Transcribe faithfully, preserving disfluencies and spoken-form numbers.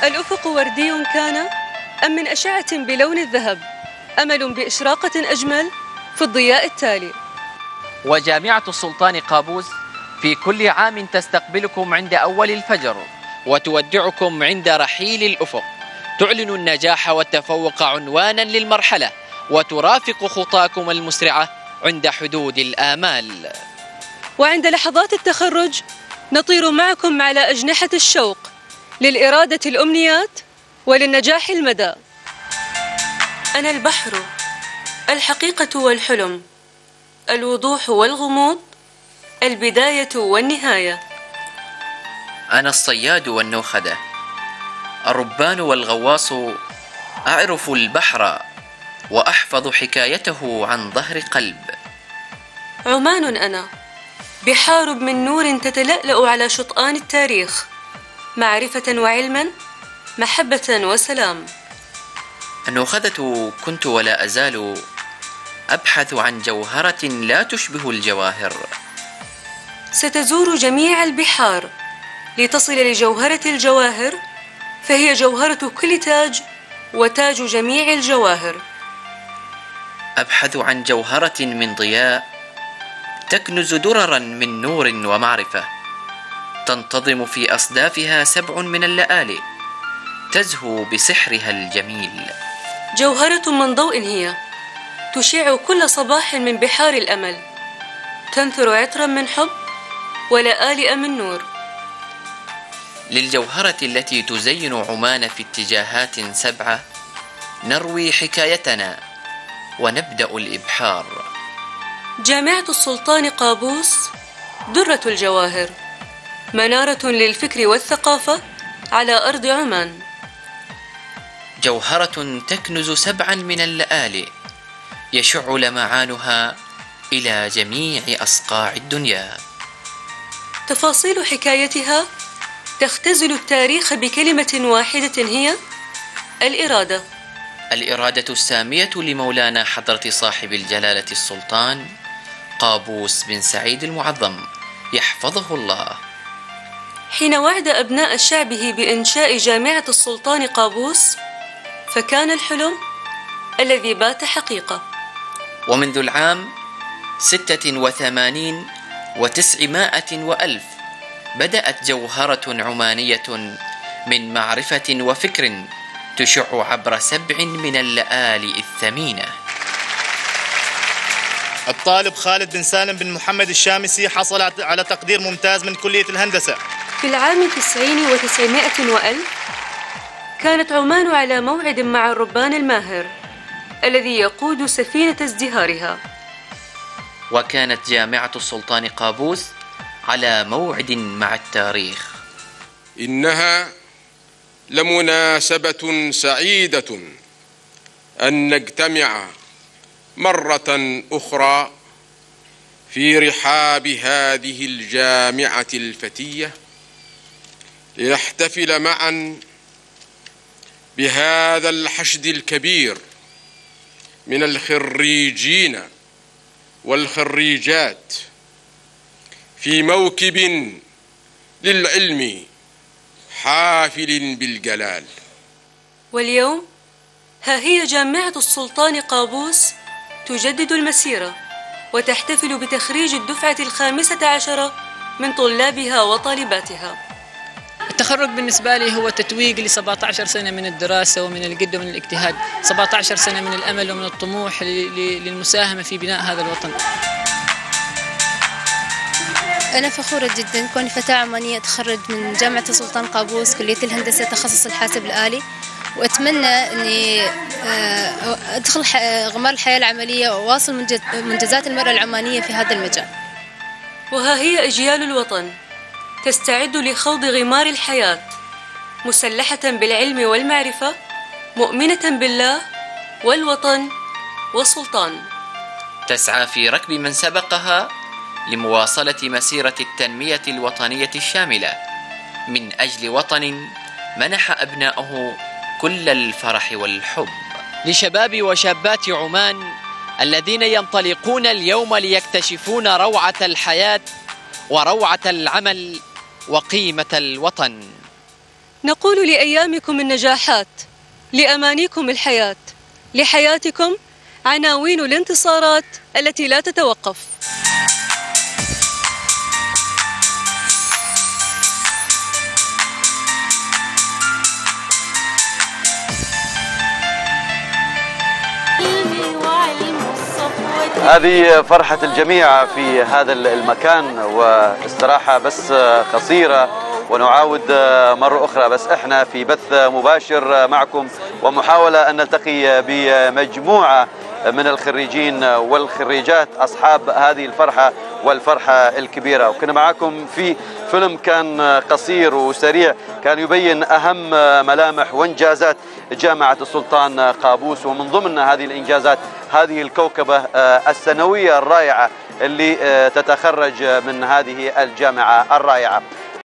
الأفق وردي كان أم من أشعة بلون الذهب، أمل بإشراقة أجمل في الضياء التالي. وجامعة السلطان قابوس في كل عام تستقبلكم عند أول الفجر وتودعكم عند رحيل الأفق، تعلن النجاح والتفوق عنوانا للمرحلة، وترافق خطاكم المسرعة عند حدود الآمال. وعند لحظات التخرج نطير معكم على أجنحة الشوق للإرادة الأمنيات وللنجاح المدى. أنا البحر، الحقيقة والحلم، الوضوح والغموض، البداية والنهاية. أنا الصياد والنوخدة، الربان والغواص، أعرف البحر وأحفظ حكايته عن ظهر قلب. عمان أنا، بحار من نور تتلألأ على شطآن التاريخ، معرفة وعلما، محبة وسلام. النوخدة كنت ولا أزال أبحث عن جوهرة لا تشبه الجواهر. ستزور جميع البحار لتصل لجوهرة الجواهر، فهي جوهرة كل تاج وتاج جميع الجواهر. أبحث عن جوهرة من ضياء تكنز دررا من نور ومعرفة، تنتظم في أصدافها سبع من اللآلئ، تزهو بسحرها الجميل. جوهرة من ضوء هي، تشع كل صباح من بحار الأمل، تنثر عطرا من حب ولآلئ من نور. للجوهرة التي تزين عمان في اتجاهات سبعة نروي حكايتنا ونبدأ الإبحار. جامعة السلطان قابوس درة الجواهر، منارة للفكر والثقافة على أرض عمان. جوهرة تكنز سبعا من اللآلئ، يشع لمعانها إلى جميع أصقاع الدنيا. تفاصيل حكايتها تختزل التاريخ بكلمة واحدة هي الإرادة. الإرادة السامية لمولانا حضرة صاحب الجلالة السلطان قابوس بن سعيد المعظم يحفظه الله. حين وعد أبناء شعبه بإنشاء جامعة السلطان قابوس، فكان الحلم الذي بات حقيقة. ومنذ العام ستة وثمانين وتسعمائة وألف بدأت جوهرة عمانية من معرفة وفكر تشع عبر سبع من اللآلئ الثمينة. الطالب خالد بن سالم بن محمد الشامسي حصل على تقدير ممتاز من كلية الهندسة. في العام تسعين وتسعمائة وألف كانت عمان على موعد مع الربان الماهر الذي يقود سفينة ازدهارها. وكانت جامعة السلطان قابوس على موعد مع التاريخ. إنها لمناسبة سعيدة أن نجتمع مرة أخرى في رحاب هذه الجامعة الفتية لنحتفل معا بهذا الحشد الكبير من الخريجين والخريجات في موكب للعلم حافل بالجلال. واليوم ها هي جامعة السلطان قابوس تجدد المسيرة وتحتفل بتخريج الدفعة الخامسة عشرة من طلابها وطالباتها. التخرج بالنسبة لي هو تتويج ل سبعة عشر سنة من الدراسة ومن الجد ومن الاجتهاد، سبعة عشر سنة من الأمل ومن الطموح للمساهمة في بناء هذا الوطن. أنا فخورة جدا كوني فتاة عمانية أتخرج من جامعة السلطان قابوس كلية الهندسة تخصص الحاسب الآلي، وأتمنى أني أدخل غمار الحياة العملية وأواصل منجزات المرأة العمانية في هذا المجال. وها هي أجيال الوطن تستعد لخوض غمار الحياة، مسلحة بالعلم والمعرفة، مؤمنة بالله والوطن والسلطان، تسعى في ركب من سبقها لمواصلة مسيرة التنمية الوطنية الشاملة من أجل وطن منح أبناءه كل الفرح والحب. لشباب وشابات عمان الذين ينطلقون اليوم ليكتشفون روعة الحياة وروعة العمل وقيمة الوطن، نقول لأيامكم النجاحات، لأمانيكم الحياة، لحياتكم عناوين الانتصارات التي لا تتوقف. هذه فرحة الجميع في هذا المكان، واستراحة بس قصيرة ونعاود مرة أخرى، بس إحنا في بث مباشر معكم ومحاولة أن نلتقي بمجموعة من الخريجين والخريجات أصحاب هذه الفرحة والفرحة الكبيرة. وكنا معكم في فيلم كان قصير وسريع كان يبين أهم ملامح وإنجازات جامعة السلطان قابوس، ومن ضمن هذه الإنجازات هذه الكوكبة السنوية الرائعة اللي تتخرج من هذه الجامعة الرائعة.